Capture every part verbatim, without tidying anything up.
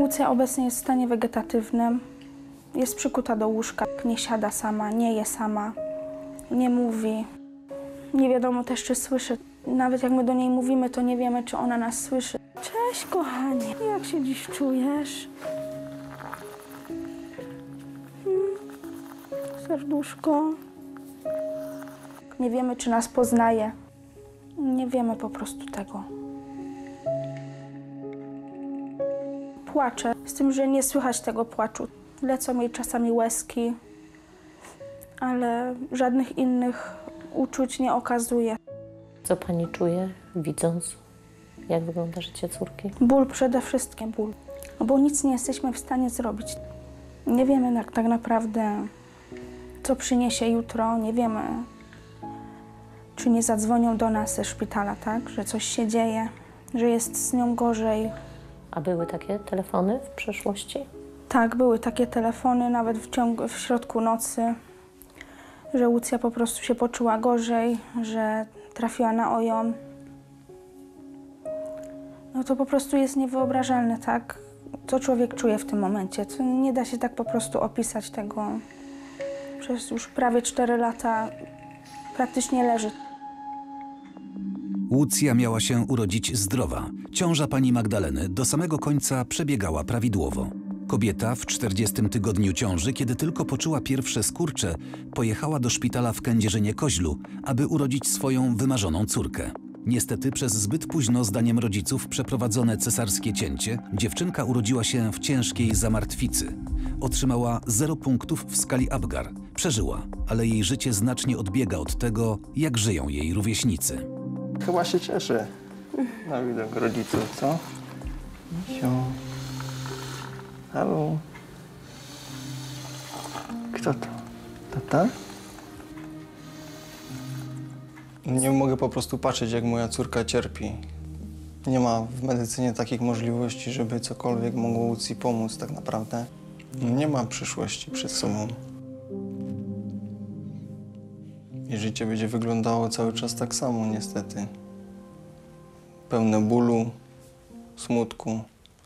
Łucja obecnie jest w stanie wegetatywnym. Jest przykuta do łóżka, nie siada sama, nie je sama, nie mówi. Nie wiadomo też, czy słyszy. Nawet jak my do niej mówimy, to nie wiemy, czy ona nas słyszy. Cześć, kochanie. Jak się dziś czujesz? Hmm. Serduszko. Nie wiemy, czy nas poznaje. Nie wiemy po prostu tego. Płacze, z tym, że nie słychać tego płaczu. Lecą jej czasami łezki, ale żadnych innych uczuć nie okazuje. Co pani czuje, widząc, jak wygląda życie córki? Ból, przede wszystkim ból, bo nic nie jesteśmy w stanie zrobić. Nie wiemy tak, tak naprawdę, co przyniesie jutro, nie wiemy, czy nie zadzwonią do nas ze szpitala, tak, że coś się dzieje, że jest z nią gorzej. A były takie telefony w przeszłości? Tak, były takie telefony, nawet w, ciągu, w środku nocy, że Łucja po prostu się poczuła gorzej, że trafiła na ojon. No to po prostu jest niewyobrażalne, tak? Co człowiek czuje w tym momencie. To nie da się tak po prostu opisać tego. Przez już prawie cztery lata praktycznie leży. Łucja miała się urodzić zdrowa. Ciąża pani Magdaleny do samego końca przebiegała prawidłowo. Kobieta w czterdziestym tygodniu ciąży, kiedy tylko poczuła pierwsze skurcze, pojechała do szpitala w Kędzierzynie-Koźlu, aby urodzić swoją wymarzoną córkę. Niestety przez zbyt późno, zdaniem rodziców, przeprowadzone cesarskie cięcie, dziewczynka urodziła się w ciężkiej zamartwicy. Otrzymała zero punktów w skali Apgar. Przeżyła, ale jej życie znacznie odbiega od tego, jak żyją jej rówieśnicy. Chyba się cieszy na widok rodziców, co? Misiu. Halo? Kto to? Tata? Nie mogę po prostu patrzeć, jak moja córka cierpi. Nie ma w medycynie takich możliwości, żeby cokolwiek mogło Łucji pomóc tak naprawdę. Nie ma przyszłości przed sobą. I życie będzie wyglądało cały czas tak samo, niestety. Pełne bólu, smutku.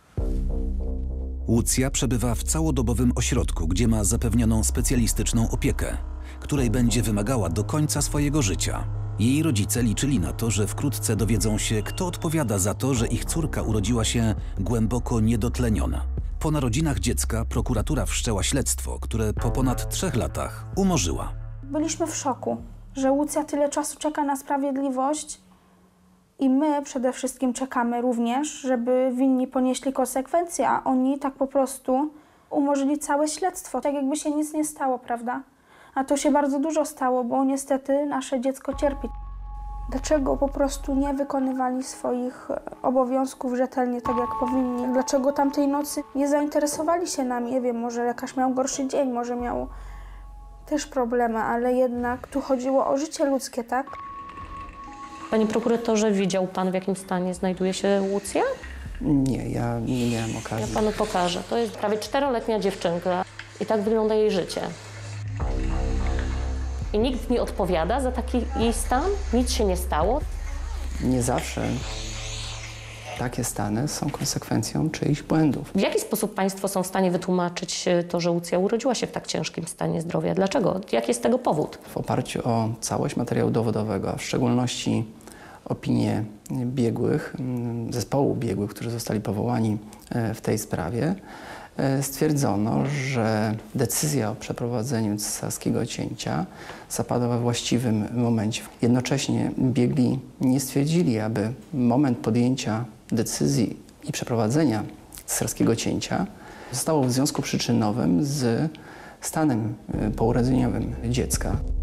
Łucja przebywa w całodobowym ośrodku, gdzie ma zapewnioną specjalistyczną opiekę, której będzie wymagała do końca swojego życia. Jej rodzice liczyli na to, że wkrótce dowiedzą się, kto odpowiada za to, że ich córka urodziła się głęboko niedotleniona. Po narodzinach dziecka prokuratura wszczęła śledztwo, które po ponad trzech latach umorzyła. Byliśmy w szoku, że Łucja tyle czasu czeka na sprawiedliwość i my przede wszystkim czekamy również, żeby winni ponieśli konsekwencje, a oni tak po prostu umorzyli całe śledztwo, tak jakby się nic nie stało, prawda? A to się bardzo dużo stało, bo niestety nasze dziecko cierpi. Dlaczego po prostu nie wykonywali swoich obowiązków rzetelnie, tak jak powinni? Dlaczego tamtej nocy nie zainteresowali się nami? Nie wiem, może lekarz miał gorszy dzień, może miał też problemy, ale jednak tu chodziło o życie ludzkie, tak? Panie prokuratorze, widział pan, w jakim stanie znajduje się Łucja? Nie, ja nie miałem okazji. Ja panu pokażę. To jest prawie czteroletnia dziewczynka i tak wygląda jej życie. I nikt nie odpowiada za taki jej stan? Nic się nie stało? Nie zawsze takie stany są konsekwencją czyichś błędów. W jaki sposób państwo są w stanie wytłumaczyć to, że Łucja urodziła się w tak ciężkim stanie zdrowia? Dlaczego? Jaki jest tego powód? W oparciu o całość materiału dowodowego, a w szczególności opinie biegłych, zespołu biegłych, którzy zostali powołani w tej sprawie, stwierdzono, że decyzja o przeprowadzeniu cesarskiego cięcia zapadła we właściwym momencie. Jednocześnie biegli nie stwierdzili, aby moment podjęcia decyzji i przeprowadzenia cesarskiego cięcia zostało w związku przyczynowym z stanem pourodzeniowym dziecka.